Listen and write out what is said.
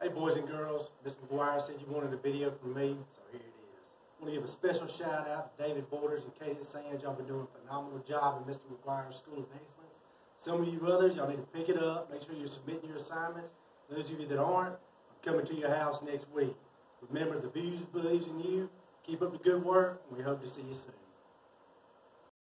Hey boys and girls, Mr. McGuire said you wanted a video from me, so here it is. I want to give a special shout out to David Borders and Katie Sands. Y'all been doing a phenomenal job in Mr. McGuire's School of Excellence. Some of you others, y'all need to pick it up. Make sure you're submitting your assignments. Those of you that aren't, I'm coming to your house next week. Remember, the Views believes in you. Keep up the good work, and we hope to see you soon.